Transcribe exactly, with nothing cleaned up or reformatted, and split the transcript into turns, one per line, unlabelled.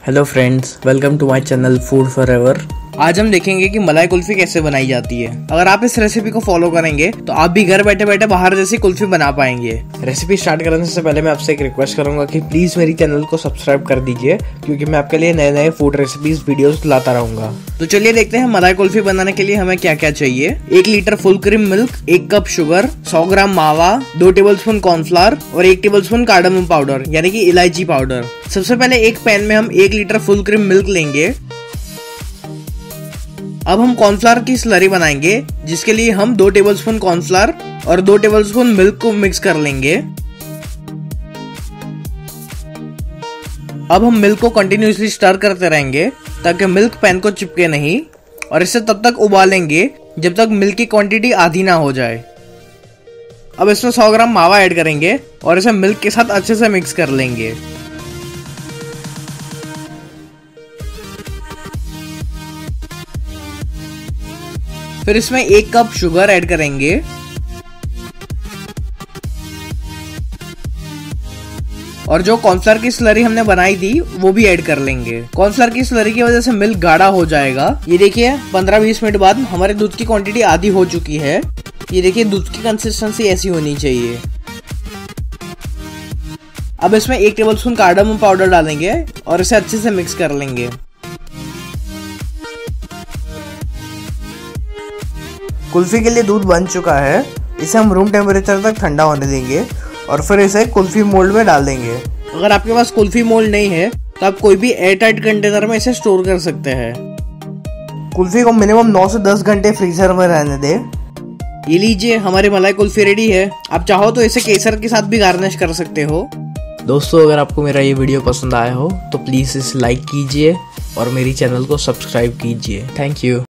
Hello friends, welcome to my channel food forever. आज हम देखेंगे कि मलाई कुल्फी कैसे बनाई जाती है। अगर आप इस रेसिपी को फॉलो करेंगे तो आप भी घर बैठे बैठे बाहर जैसी कुल्फी बना पाएंगे। रेसिपी स्टार्ट करने से पहले मैं आपसे एक रिक्वेस्ट करूंगा कि प्लीज मेरी चैनल को सब्सक्राइब कर दीजिए, क्योंकि मैं आपके लिए नए नए फूड रेसिपीज वीडियोस लाता रहूंगा। तो चलिए देखते हैं मलाई कुल्फी बनाने के लिए हमें क्या क्या चाहिए। एक लीटर फुल क्रीम मिल्क, एक कप शुगर, सौ ग्राम मावा, दो टेबल स्पून कॉर्नफ्लावर और एक टेबल स्पून कार्डमम पाउडर यानी कि इलायची पाउडर। सबसे पहले एक पैन में हम एक लीटर फुल क्रीम मिल्क लेंगे। अब हम कॉर्नफ्लावर की स्लरी बनाएंगे, जिसके लिए हम दो टेबलस्पून कॉर्नफ्लावर और दो टेबलस्पून मिल्क को मिक्स कर लेंगे। अब हम मिल्क को कंटिन्यूसली स्टर करते रहेंगे ताकि मिल्क पैन को चिपके नहीं, और इसे तब तक उबालेंगे जब तक मिल्क की क्वांटिटी आधी ना हो जाए। अब इसमें सौ ग्राम मावा ऐड करेंगे और इसे मिल्क के साथ अच्छे से मिक्स कर लेंगे। फिर इसमें एक कप शुगर ऐड करेंगे और जो कॉर्नफ्लावर की स्लरी हमने बनाई थी वो भी ऐड कर लेंगे। कॉर्नफ्लावर की स्लरी की वजह से मिल्क गाढ़ा हो जाएगा। ये देखिए पंद्रह बीस मिनट बाद हमारे दूध की क्वांटिटी आधी हो चुकी है। ये देखिए दूध की कंसिस्टेंसी ऐसी होनी चाहिए। अब इसमें एक टेबलस्पून कार्डमम पाउडर डालेंगे और इसे अच्छे से मिक्स कर लेंगे। कुल्फी के लिए दूध बन चुका है। इसे हम रूम टेम्परेचर तक ठंडा होने देंगे और फिर इसे कुल्फी मोल्ड में डाल देंगे। अगर आपके पास कुल्फी मोल्ड नहीं है तो आप कोई भी एयर टाइट कंटेनर में इसे स्टोर कर सकते हैं। कुल्फी को मिनिमम नौ से दस घंटे फ्रीजर में रहने दें। ये लीजिए, हमारी मलाई कुल्फी रेडी है। आप चाहो तो इसे केसर के साथ भी गार्निश कर सकते हो। दोस्तों, अगर आपको मेरा ये वीडियो पसंद आया हो तो प्लीज इसे लाइक कीजिए और मेरी चैनल को सब्सक्राइब कीजिए। Thank you.